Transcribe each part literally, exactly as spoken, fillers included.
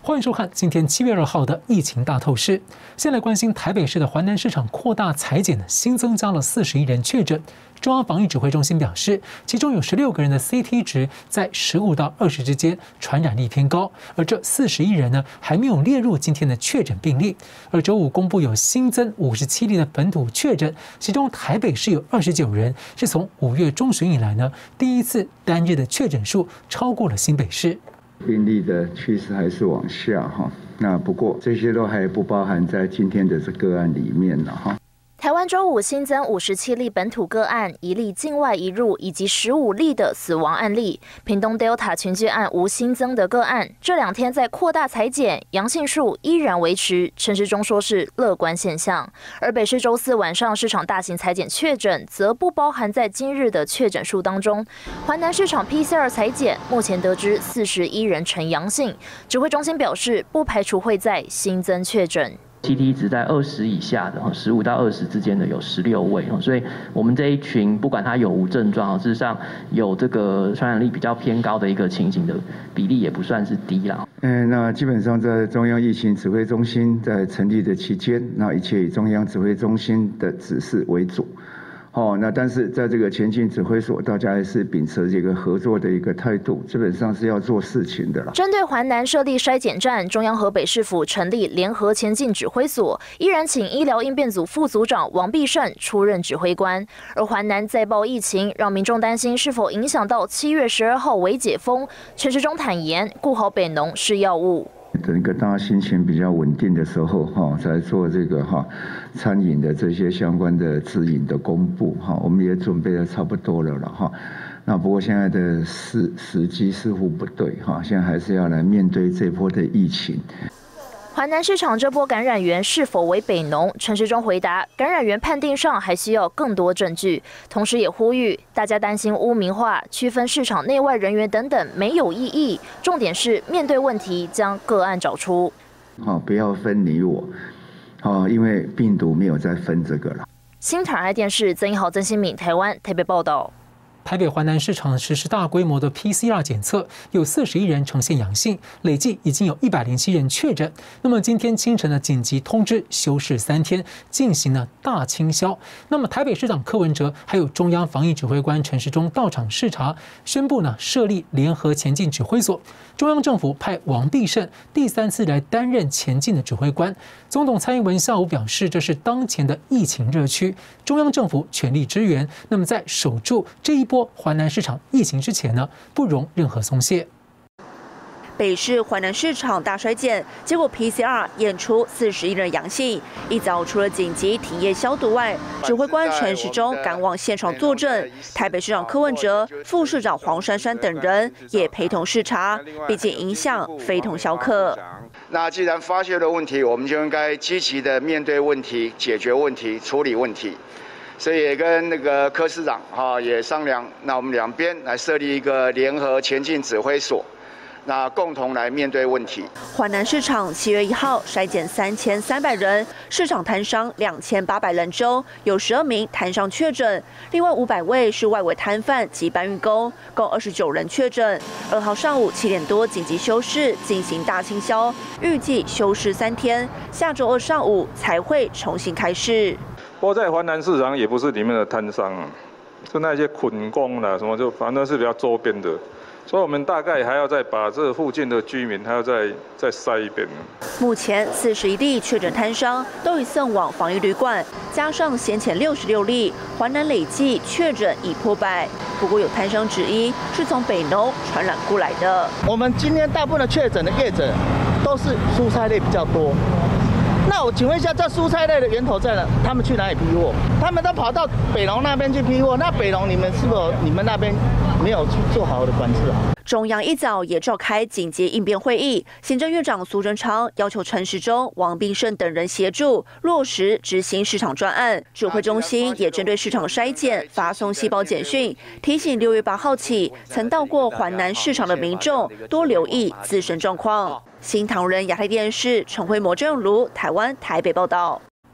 欢迎收看今天七月二号的疫情大透视。先来关心台北市的环南市场扩大采检，新增加了四十一人确诊。中央防疫指挥中心表示，其中有十六个人的 C T 值在十五到二十之间，传染力偏高。而这四十一人呢，还没有列入今天的确诊病例。而周五公布有新增五十七例的本土确诊，其中台北市有二十九人，是从五月中旬以来呢，第一次单日的确诊数超过了新北市。 病例的趋势还是往下哈，那不过这些都还不包含在今天的这个案里面了哈。 台湾周五新增五十七例本土个案，一例境外移入，以及十五例的死亡案例。屏东 Delta 群聚案无新增的个案，这两天在扩大采检，阳性数依然维持。陈时中说是乐观现象。而北市周四晚上市场大型采检确诊，则不包含在今日的确诊数当中。环南市场 P C R 采检，目前得知四十一人呈阳性。指挥中心表示，不排除会在新增确诊。 C T 值在二十以下的，十五到二十之间的有十六位，所以我们这一群不管他有无症状，事实上有这个传染力比较偏高的一个情形的比例也不算是低啦。 嗯，那基本上在中央疫情指挥中心在成立的期间，那一切以中央指挥中心的指示为主。哦，那但是在这个前进指挥所，大家还是秉持这个合作的一个态度，基本上是要做事情的啦。 针对环南设立筛检站，中央和北市府成立联合前进指挥所，依然请医疗应变组副组长王必胜出任指挥官。而环南再爆疫情，让民众担心是否影响到七月十二号微解封。陈时中坦言，顾好北农是要务。 等一个大家心情比较稳定的时候，哈，才做这个哈餐饮的这些相关的指引的公布，哈，我们也准备的差不多了了哈。那不过现在的时时机似乎不对哈，现在还是要来面对这波的疫情。 环南市场这波感染源是否为北农？陈时中回答，感染源判定上还需要更多证据，同时也呼吁大家担心污名化、区分市场内外人员等等没有意义，重点是面对问题将个案找出。 好，不要分你我，好，因为病毒没有再分这个了。 新台爱电视曾一豪、曾新敏，台湾台北报道。 台北环南市场实施大规模的 P C R 检测，有四十一人呈现阳性，累计已经有一百零七人确诊。那么今天清晨的紧急通知休市三天，进行了大清消。那么台北市长柯文哲还有中央防疫指挥官陈时中到场视察，宣布呢设立联合前进指挥所。中央政府派王必胜第三次来担任前进的指挥官。总统蔡英文下午表示，这是当前的疫情热区，中央政府全力支援。那么在守住这一波环南市场疫情之前呢，不容任何松懈。 北市环南市场大筛检，结果 P C R 验出四十一人阳性。一早除了紧急停业消毒外，指挥官陈时中赶往现场坐镇，台北市长柯文哲、副市长黄珊珊等人也陪同视察。毕竟影响非同小可。 那既然发现了问题，我们就应该积极的面对问题、解决问题、处理问题。所以也跟那个柯市长哈也商量，那我们两边来设立一个联合前进指挥所。那共同来面对问题。 环南市场七月一号筛检三千三百人，市场摊商两千八百人中，有十二名摊商确诊，另外五百位是外围摊贩及搬运工，共二十九人确诊。二号上午七点多紧急休市进行大清消，预计休市三天，下周二上午才会重新开市。 不过在环南市场也不是里面的摊商啊，是那些捆工啦，什么就反正是比较周边的。所以我们大概还要再把这附近的居民还要再再筛一遍。 目前四十一例确诊摊商都已送往防疫旅馆，加上先前六十六例，环南累计确诊已破百。不过有摊商质疑是从北农传染过来的。 我们今天大部分的确诊的业者都是蔬菜类比较多。那我请问一下，这蔬菜类的源头在哪？他们去哪里批货？他们都跑到北农那边去批货。那北农你们是否你们那边没有去做好的管制啊？ 中央一早也召开紧急应变会议，行政院长苏贞昌要求陈时中、王必胜等人协助落实执行市场专案。指挥中心也针对市场筛检发送细胞简讯，提醒六月八号起曾到过环南市场的民众多留意自身状况。新唐人亚太电视陈慧模、郑如台湾台北报道。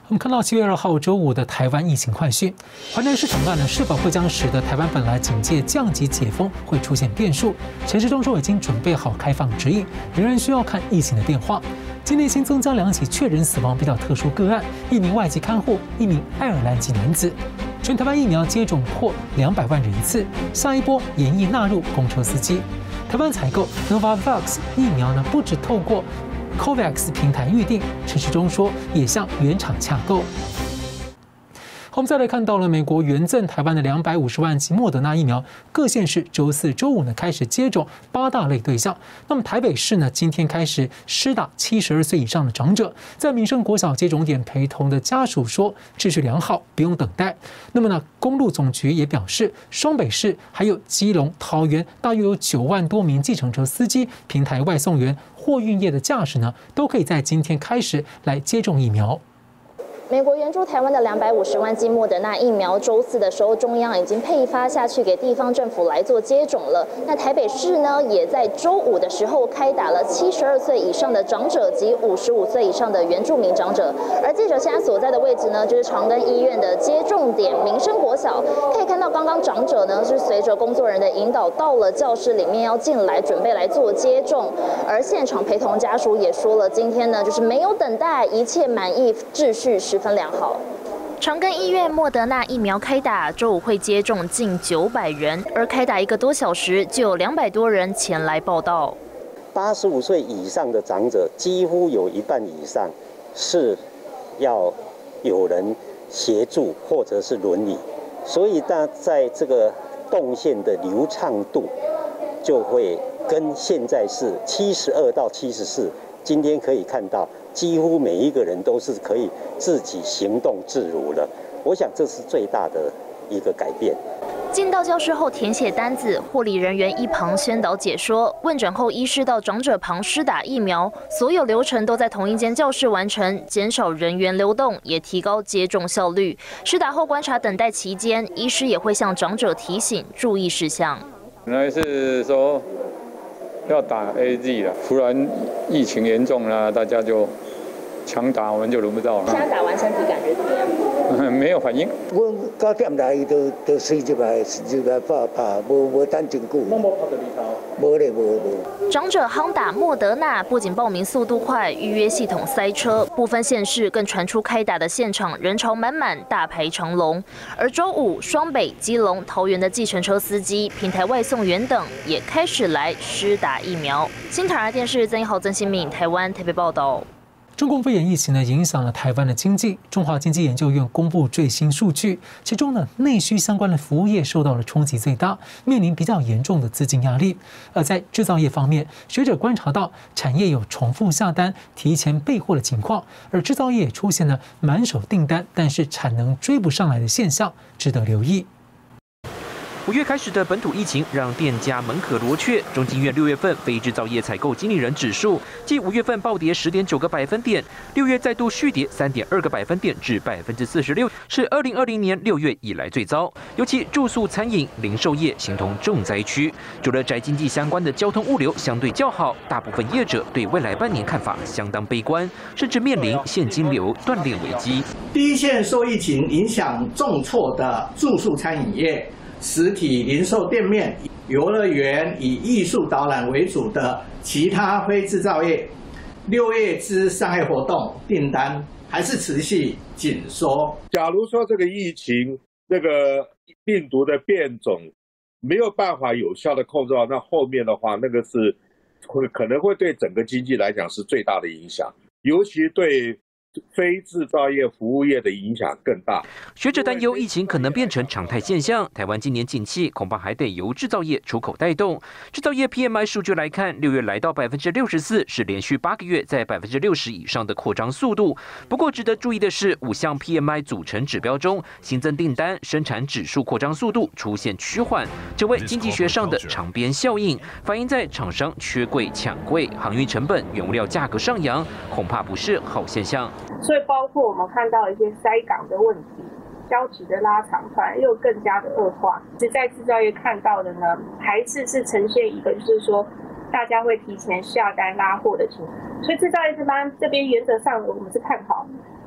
我们看到七月二号周五的台湾疫情快讯，华南市场案呢是否会将使得台湾本来警戒降级解封会出现变数？陈时中说已经准备好开放指引，仍然需要看疫情的变化。今天新增加两起确诊死亡比较特殊个案，一名外籍看护，一名爱尔兰籍男子。全台湾疫苗接种破两百万人一次，下一波研议纳入公车司机。台湾采购 Novavax 疫苗呢，不只透过 COVAX 平台预定，陈时中说也向原厂洽购。我们再来看到了美国援赠台湾的两百五十万剂莫德纳疫苗，各县市周四、周五呢开始接种八大类对象。那么台北市呢，今天开始施打七十二岁以上的长者，在民生国小接种点陪同的家属说秩序良好，不用等待。那么呢，公路总局也表示，双北市还有基隆、桃园，大约有九万多名计程车司机、平台外送员、货运业的驾驶呢，都可以在今天开始来接种疫苗。 美国援助台湾的两百五十万剂莫德纳疫苗，周四的时候，中央已经配发下去给地方政府来做接种了。那台北市呢，也在周五的时候开打了七十二岁以上的长者及五十五岁以上的原住民长者。而记者现在所在的位置呢，就是长庚医院的接种点民生国小，可以看到刚刚长者呢是随着工作人员的引导到了教室里面要进来准备来做接种。而现场陪同家属也说了，今天呢就是没有等待，一切满意，秩序十分良好。 长庚医院莫德纳疫苗开打，周五会接种近九百人，而开打一个多小时就有两百多人前来报到。 八十五岁以上的长者，几乎有一半以上是要有人协助或者是轮椅，所以那在这个动线的流畅度就会跟现在是七十二到七十四。今天可以看到，几乎每一个人都是可以自己行动自如了。我想这是最大的一个改变。 进到教室后填写单子，护理人员一旁宣导解说，问诊后医师到长者旁施打疫苗，所有流程都在同一间教室完成，减少人员流动，也提高接种效率。施打后观察等待期间，医师也会向长者提醒注意事项。 本来是说要打 A Z 了，突然疫情严重了，大家就强打，我们就轮不到了。 现在打完身体感觉怎么样？ 没有反应。 我九点来就就睡入来，入来拍拍，无无等真久。冇冇拍到里头？无咧，无无。 长者夯打莫德纳，不仅报名速度快，预约系统塞车，部分县市更传出开打的现场人潮满满，大排长龙。而周五，双北、基隆、桃园的计程车司机、平台外送员等也开始来施打疫苗。新台湾电视曾一豪、曾新敏，台湾台北报道。 中共肺炎疫情呢，影响了台湾的经济。中华经济研究院公布最新数据，其中呢，内需相关的服务业受到了冲击最大，面临比较严重的资金压力。而在制造业方面，学者观察到产业有重复下单、提前备货的情况，而制造业也出现了满手订单，但是产能追不上来的现象，值得留意。 五月开始的本土疫情让店家门可罗雀。中经院六月份非制造业采购经理人指数，继五月份暴跌十点九个百分点，六月再度续跌三点二个百分点至百分之四十六，是二零二零年六月以来最糟。尤其住宿、餐饮、零售业形同重灾区。除了宅经济相关的交通物流相对较好，大部分业者对未来半年看法相当悲观，甚至面临现金流断裂危机。 第一线受疫情影响重挫的住宿餐饮业。实体零售店面、游乐园以艺术导览为主的其他非制造业，六月之商业活动订单还是持续紧缩。 假如说这个疫情、这个病毒的变种没有办法有效的控制到，那后面的话，那个是会可能会对整个经济来讲是最大的影响，尤其对非制造业、服务业的影响更大。 学者担忧疫情可能变成常态现象，台湾今年景气恐怕还得由制造业出口带动。制造业 P M I 数据来看，六月来到百分之六十四，是连续八个月在百分之六十以上的扩张速度。不过值得注意的是，五项 P M I 组成指标中，新增订单、生产指数扩张速度出现趋缓，成为经济学上的长边效应，反映在厂商缺柜抢柜、航运成本、原物料价格上扬，恐怕不是好现象。 所以包括我们看到一些塞港的问题，交期的拉长，反而又更加的恶化。是在制造业看到的呢，还是是呈现一个就是说，大家会提前下单拉货的情况。所以制造业这边这边原则上我们是看好，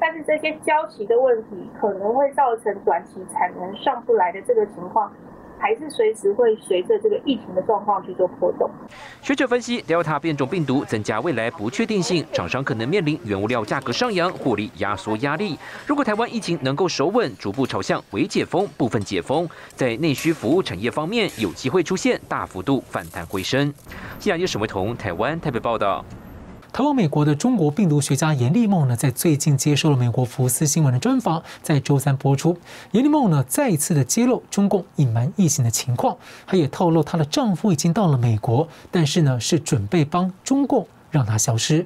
但是这些交期的问题可能会造成短期产能上不来的这个情况，还是随时会随着这个疫情的状况去做波动。 学者分析 ，Delta 变种病毒增加未来不确定性，厂商可能面临原物料价格上扬、获利压缩压力。如果台湾疫情能够守稳，逐步朝向微解封、部分解封，在内需服务产业方面有机会出现大幅度反弹回升。西亚叶沈维彤，台湾台北报道。 逃往美国的中国病毒学家严立梦呢，在最近接受了美国福斯新闻的专访，在周三播出。严立梦呢，再一次的揭露中共隐瞒疫情的情况，她也透露她的丈夫已经到了美国，但是呢，是准备帮中共让他消失。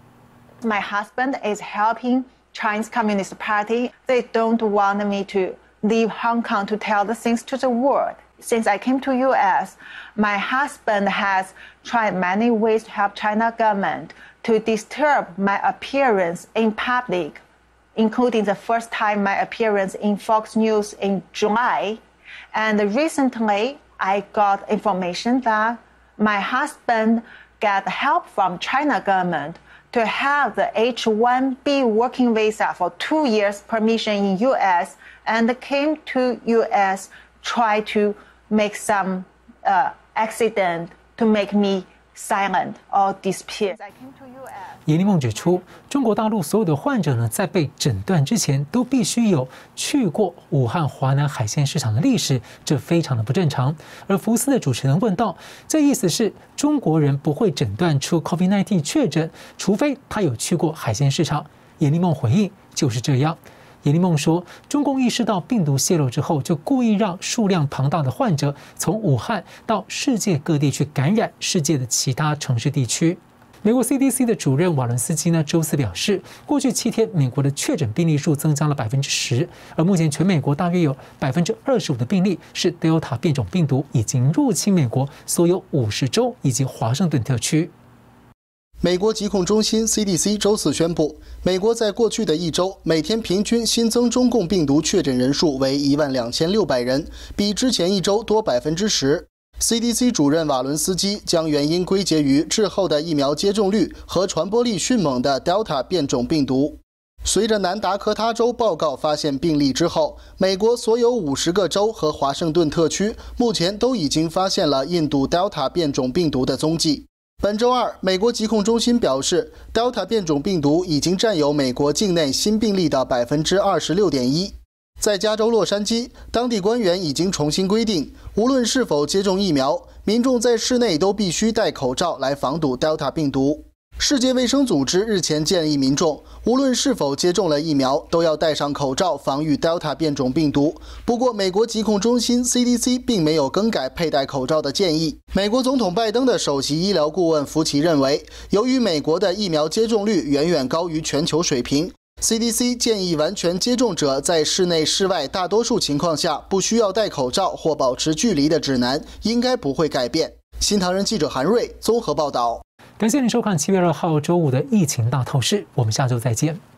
My husband is helping Chinese Communist Party. They don't want me to leave Hong Kong to tell the things to the world. Since I came to U S, my husband has tried many ways to help China government to disturb my appearance in public, including the first time my appearance in Fox News in July. And recently, I got information that my husband got help from China government to have the H one B working visa for two years permission in U S and came to U S, try to make some uh, accident to make me silent or disappear. 严立梦指出，中国大陆所有的患者呢，在被诊断之前都必须有去过武汉华南海鲜市场的历史，这非常的不正常。而福斯的主持人问道，这意思是中国人不会诊断出 COVID 十九 确诊，除非他有去过海鲜市场。严立梦回应，就是这样。严立梦说，中共意识到病毒泄露之后，就故意让数量庞大的患者从武汉到世界各地去感染世界的其他城市地区。美国 C D C 的主任瓦伦斯基呢，周四表示，过去七天美国的确诊病例数增加了百分之十，而目前全美国大约有百分之二十五的病例是 Delta 变种病毒已经入侵美国所有五十州以及华盛顿特区。 美国疾控中心 C D C 周四宣布，美国在过去的一周每天平均新增中共病毒确诊人数为一万两千六百人，比之前一周多百分之十。C D C 主任瓦伦斯基将原因归结于滞后的疫苗接种率和传播力迅猛的 Delta 变种病毒。随着南达科他州报告发现病例之后，美国所有五十个州和华盛顿特区目前都已经发现了印度 Delta 变种病毒的踪迹。本周二，美国疾控中心表示 ，Delta 变种病毒已经占有美国境内新病例的百分之二十六点一。在加州洛杉矶，当地官员已经重新规定，无论是否接种疫苗，民众在室内都必须戴口罩来防堵 Delta 病毒。世界卫生组织日前建议民众，无论是否接种了疫苗，都要戴上口罩防御 Delta 变种病毒。不过，美国疾控中心 C D C 并没有更改佩戴口罩的建议。美国总统拜登的首席医疗顾问福奇认为，由于美国的疫苗接种率远远高于全球水平， C D C 建议完全接种者在室内、室外大多数情况下不需要戴口罩或保持距离的指南应该不会改变。新唐人记者韩瑞综合报道。 感谢您收看七月二号周五的疫情大透视，我们下周再见。